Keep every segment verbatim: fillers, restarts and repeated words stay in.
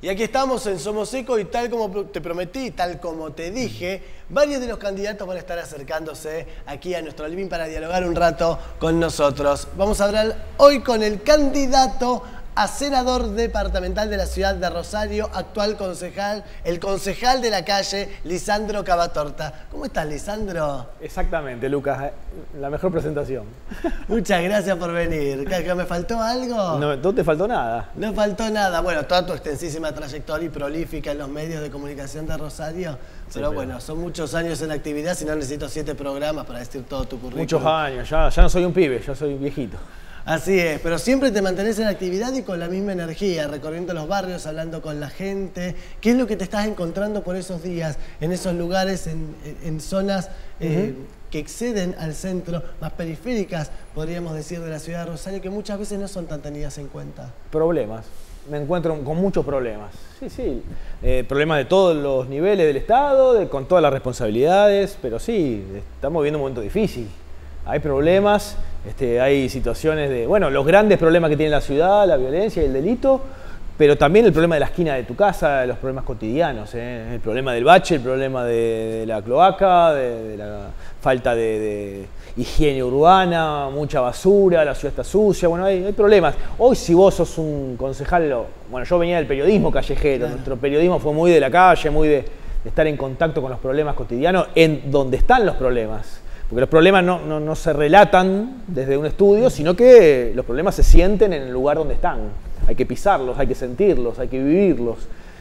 Y aquí estamos en Somos Eco y tal como te prometí, tal como te dije, varios de los candidatos van a estar acercándose aquí a nuestro living para dialogar un rato con nosotros. Vamos a hablar hoy con el candidato a senador departamental de la ciudad de Rosario, actual concejal, el concejal de la calle, Lisandro Cavatorta. ¿Cómo estás, Lisandro? Exactamente, Lucas, la mejor presentación. Muchas gracias por venir. ¿Me faltó algo? No, no te faltó nada. No faltó nada. Bueno, toda tu extensísima trayectoria y prolífica en los medios de comunicación de Rosario. Pero sí, bueno, son muchos años en actividad, si no necesito siete programas para decir todo tu currículum. Muchos años, ya, ya no soy un pibe, ya soy viejito. Así es, pero siempre te mantenés en actividad y con la misma energía, recorriendo los barrios, hablando con la gente. ¿Qué es lo que te estás encontrando por esos días, en esos lugares, en, en zonas eh, uh-huh. que exceden al centro, más periféricas, podríamos decir, de la ciudad de Rosario, que muchas veces no son tan tenidas en cuenta? Problemas. Me encuentro con muchos problemas. Sí, sí. Eh, problemas de todos los niveles del Estado, de, con todas las responsabilidades, pero sí, estamos viviendo un momento difícil. Hay problemas, este, hay situaciones de, bueno, los grandes problemas que tiene la ciudad, la violencia y el delito, pero también el problema de la esquina de tu casa, los problemas cotidianos, ¿eh? El problema del bache, el problema de, de la cloaca, de, de la falta de, de higiene urbana, mucha basura, la ciudad está sucia, bueno, hay, hay problemas. Hoy si vos sos un concejal, bueno, yo venía del periodismo callejero, claro. Nuestro periodismo fue muy de la calle, muy de, de estar en contacto con los problemas cotidianos, en donde están los problemas. Porque los problemas no, no, no se relatan desde un estudio, sino que los problemas se sienten en el lugar donde están. Hay que pisarlos, hay que sentirlos, hay que vivirlos.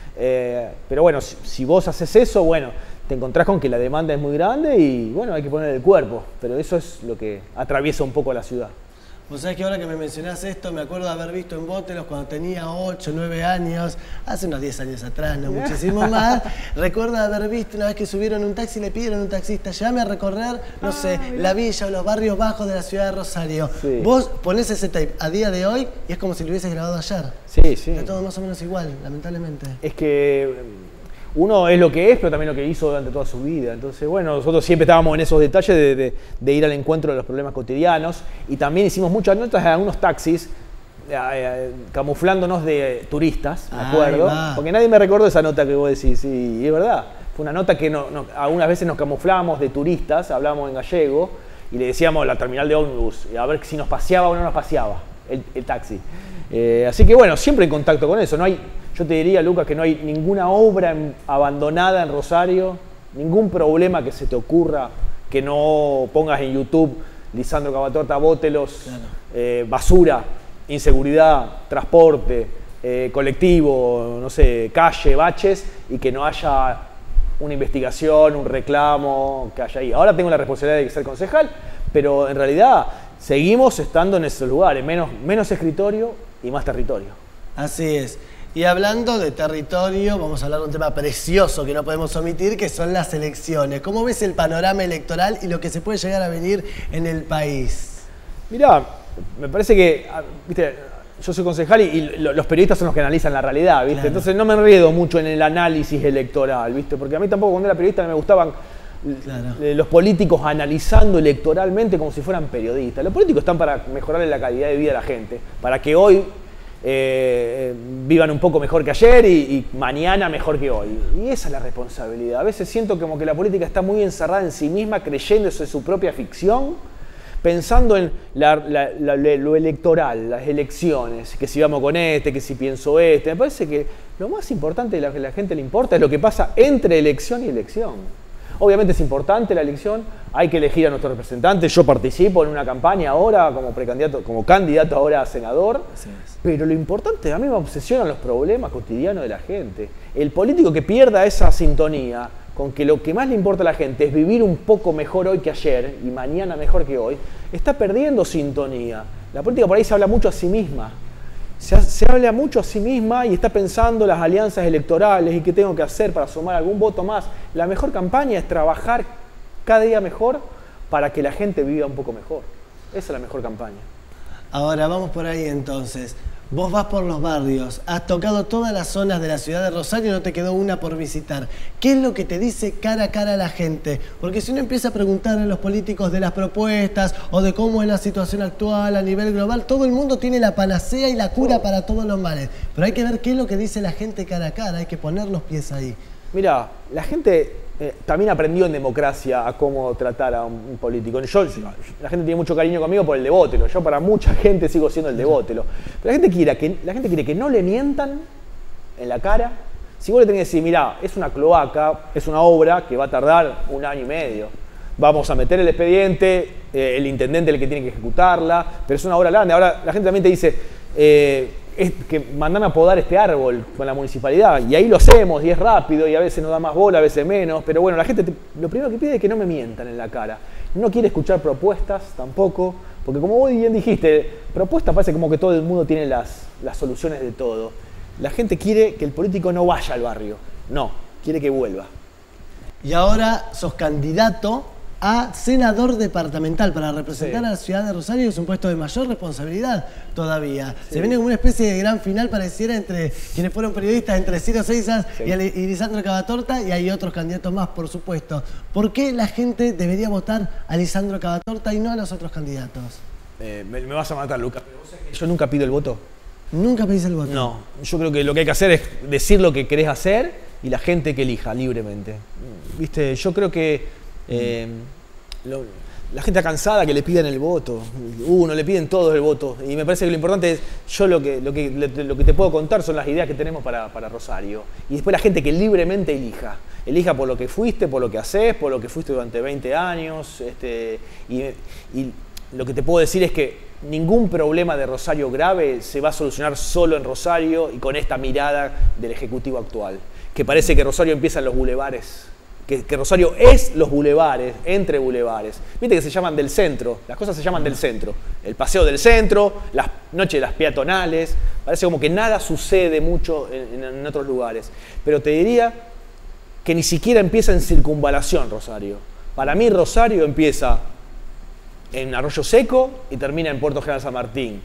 Eh, pero bueno, si, si vos haces eso, bueno, te encontrás con que la demanda es muy grande y bueno, hay que poner el cuerpo. Pero eso es lo que atraviesa un poco la ciudad. Vos sabés que ahora que me mencionás esto, me acuerdo de haber visto en Bótelos cuando tenía ocho, nueve años, hace unos diez años atrás, no muchísimo más. Recuerdo haber visto una vez que subieron un taxi y le pidieron a un taxista, llévame a recorrer, no ah, sé, mira. la villa o los barrios bajos de la ciudad de Rosario. Sí. Vos ponés ese tape a día de hoy y es como si lo hubieses grabado ayer. Sí, sí. Está todo más o menos igual, lamentablemente. Es que uno es lo que es, pero también lo que hizo durante toda su vida. Entonces, bueno, nosotros siempre estábamos en esos detalles de, de, de ir al encuentro de los problemas cotidianos y también hicimos muchas notas a algunos taxis eh, eh, camuflándonos de turistas, me acuerdo, porque nadie me recordó esa nota que vos decís, sí, y es verdad. Fue una nota que no, no, algunas veces nos camuflábamos de turistas, hablábamos en gallego y le decíamos a la terminal de ómnibus, a ver si nos paseaba o no nos paseaba el, el taxi. Eh, así que bueno, siempre en contacto con eso. No hay, yo te diría, Lucas, que no hay ninguna obra en, abandonada en Rosario, ningún problema que se te ocurra que no pongas en YouTube Lisandro Cavatorta, Bótelos, claro. eh, basura, inseguridad, transporte, eh, colectivo, no sé, calle, baches, y que no haya una investigación, un reclamo que haya ahí. Ahora tengo la responsabilidad de ser concejal, pero en realidad seguimos estando en esos lugares, menos, menos escritorio y más territorio. Así es. Y hablando de territorio, vamos a hablar de un tema precioso que no podemos omitir, que son las elecciones. ¿Cómo ves el panorama electoral y lo que se puede llegar a venir en el país? Mirá, me parece que, viste, yo soy concejal y, y los periodistas son los que analizan la realidad, ¿viste? Claro. Entonces no me enredo mucho en el análisis electoral, ¿viste? Porque a mí tampoco cuando era periodista me gustaban claro. los políticos analizando electoralmente como si fueran periodistas. Los políticos están para mejorarle la calidad de vida a la gente, para que hoy eh, vivan un poco mejor que ayer y, y mañana mejor que hoy. Y esa es la responsabilidad. A veces siento como que la política está muy encerrada en sí misma, creyéndose su propia ficción, pensando en la, la, la, lo electoral, las elecciones, que si vamos con este, que si pienso este. Me parece que lo más importante de lo que a la gente le importa es lo que pasa entre elección y elección. Obviamente es importante la elección, hay que elegir a nuestros representantes. Yo participo en una campaña ahora como precandidato, como candidato ahora a senador, pero lo importante, a mí me obsesionan los problemas cotidianos de la gente. El político que pierda esa sintonía con que lo que más le importa a la gente es vivir un poco mejor hoy que ayer y mañana mejor que hoy, está perdiendo sintonía. La política por ahí se habla mucho a sí misma. Se, se habla mucho a sí misma y está pensando las alianzas electorales y qué tengo que hacer para sumar algún voto más. La mejor campaña es trabajar cada día mejor para que la gente viva un poco mejor. Esa es la mejor campaña. Ahora, vamos por ahí entonces. Vos vas por los barrios, has tocado todas las zonas de la ciudad de Rosario y no te quedó una por visitar. ¿Qué es lo que te dice cara a cara la gente? Porque si uno empieza a preguntar a los políticos de las propuestas o de cómo es la situación actual a nivel global, todo el mundo tiene la panacea y la cura para todos los males. Pero hay que ver qué es lo que dice la gente cara a cara, hay que poner los pies ahí. Mira, la gente eh, también aprendió en democracia a cómo tratar a un, un político. Yo, yo, la gente tiene mucho cariño conmigo por el devótelo. Yo para mucha gente sigo siendo el devótelo. Pero la gente quiere que, la gente quiere que no le mientan en la cara. Si vos le tenés que decir, mirá, es una cloaca, es una obra que va a tardar un año y medio. Vamos a meter el expediente, eh, el intendente es el que tiene que ejecutarla, pero es una obra grande. Ahora la gente también te dice, eh, es que mandame a podar este árbol con la municipalidad, y ahí lo hacemos, y es rápido, y a veces nos da más bola, a veces menos, pero bueno, la gente te, lo primero que pide es que no me mientan en la cara. No quiere escuchar propuestas tampoco, porque como vos bien dijiste, propuestas parece como que todo el mundo tiene las, las soluciones de todo. La gente quiere que el político no vaya al barrio, no, quiere que vuelva. Y ahora sos candidato a senador departamental para representar sí. a la ciudad de Rosario, que es un puesto de mayor responsabilidad todavía. Sí. Se viene como una especie de gran final, pareciera, entre quienes fueron periodistas, entre Ciro Seisas sí. y, y Lisandro Cavatorta, y hay otros candidatos más, por supuesto. ¿Por qué la gente debería votar a Lisandro Cavatorta y no a los otros candidatos? Eh, me, me vas a matar, Lucas, pero vos sabés que yo nunca pido el voto. ¿Nunca pedís el voto? No, yo creo que lo que hay que hacer es decir lo que querés hacer y la gente que elija libremente. Viste, yo creo que Eh, lo, la gente está cansada que le pidan el voto. Uno, le piden todos el voto. Y me parece que lo importante es, yo lo que, lo que, lo que te puedo contar son las ideas que tenemos para, para Rosario. Y después la gente que libremente elija. Elija por lo que fuiste, por lo que haces, por lo que fuiste durante veinte años. Este, y, y lo que te puedo decir es que ningún problema de Rosario grave se va a solucionar solo en Rosario y con esta mirada del Ejecutivo actual. Que parece que Rosario empieza en los bulevares. Que, que Rosario es los bulevares, entre bulevares. Viste que se llaman del centro, las cosas se llaman del centro. El paseo del centro, las noches de las peatonales. Parece como que nada sucede mucho en, en otros lugares. Pero te diría que ni siquiera empieza en circunvalación Rosario. Para mí Rosario empieza en Arroyo Seco y termina en Puerto General San Martín.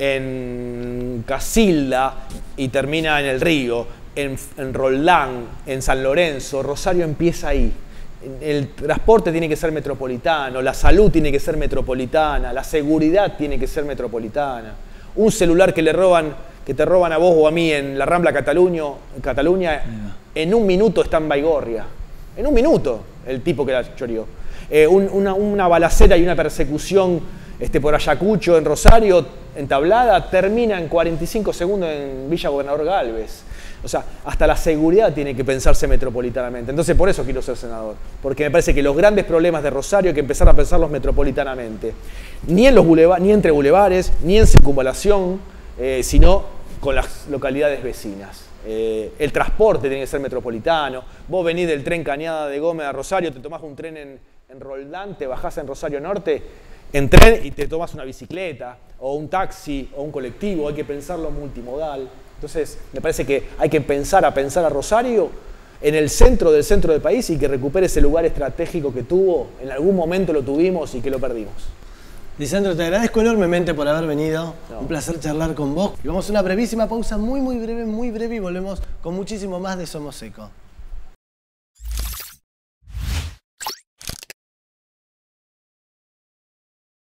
En Casilda y termina en El Río. En, en Roldán, en San Lorenzo. Rosario empieza ahí. El transporte tiene que ser metropolitano, la salud tiene que ser metropolitana, la seguridad tiene que ser metropolitana. Un celular que le roban, que te roban a vos o a mí en la Rambla Cataluña, Cataluña en un minuto está en Baigorria. En un minuto, el tipo que la choreó. Eh, un, una, una balacera y una persecución este, por Ayacucho, en Rosario, entablada, termina en cuarenta y cinco segundos en Villa Gobernador Galvez. O sea, hasta la seguridad tiene que pensarse metropolitanamente. Entonces, por eso quiero ser senador. Porque me parece que los grandes problemas de Rosario hay que empezar a pensarlos metropolitanamente. Ni en los bulevares, ni entre bulevares, ni en circunvalación, eh, sino con las localidades vecinas. Eh, el transporte tiene que ser metropolitano. Vos venís del tren Cañada de Gómez a Rosario, te tomás un tren en, en Roldán, te bajás en Rosario Norte, en tren y te tomás una bicicleta, o un taxi, o un colectivo. Hay que pensarlo multimodal. Entonces, me parece que hay que pensar a pensar a Rosario en el centro del centro del país y que recupere ese lugar estratégico que tuvo. En algún momento lo tuvimos y que lo perdimos. Lisandro, te agradezco enormemente por haber venido. No. Un placer charlar con vos. Y vamos a una brevísima pausa, muy, muy breve, muy breve, y volvemos con muchísimo más de Somos Eco.